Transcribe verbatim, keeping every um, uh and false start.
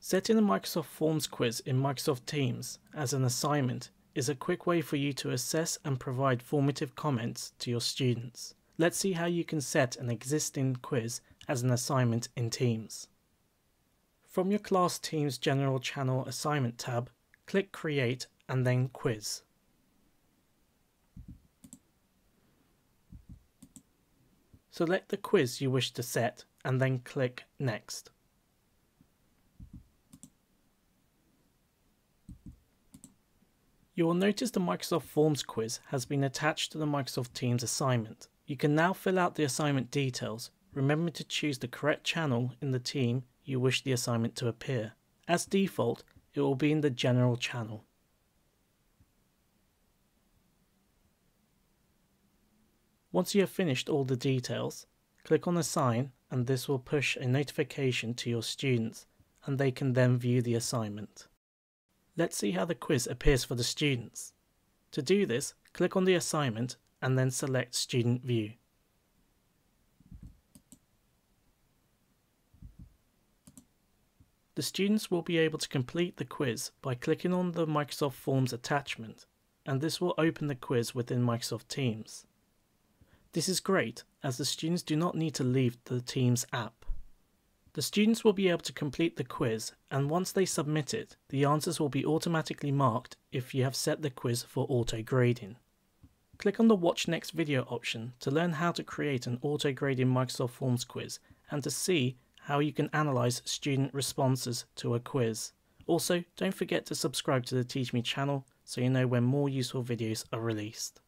Setting a Microsoft Forms quiz in Microsoft Teams as an assignment is a quick way for you to assess and provide formative comments to your students. Let's see how you can set an existing quiz as an assignment in Teams. From your Class Teams General Channel Assignment tab, click Create and then Quiz. Select the quiz you wish to set and then click Next. You will notice the Microsoft Forms quiz has been attached to the Microsoft Teams assignment. You can now fill out the assignment details. Remember to choose the correct channel in the team you wish the assignment to appear. As default, it will be in the General channel. Once you have finished all the details, click on Assign and this will push a notification to your students and they can then view the assignment. Let's see how the quiz appears for the students. To do this, click on the assignment and then select Student View. The students will be able to complete the quiz by clicking on the Microsoft Forms attachment, and this will open the quiz within Microsoft Teams. This is great as the students do not need to leave the Teams app. The students will be able to complete the quiz, and once they submit it, the answers will be automatically marked if you have set the quiz for auto-grading. Click on the Watch Next Video option to learn how to create an auto-grading Microsoft Forms quiz and to see how you can analyze student responses to a quiz. Also, don't forget to subscribe to the TeachMe channel so you know when more useful videos are released.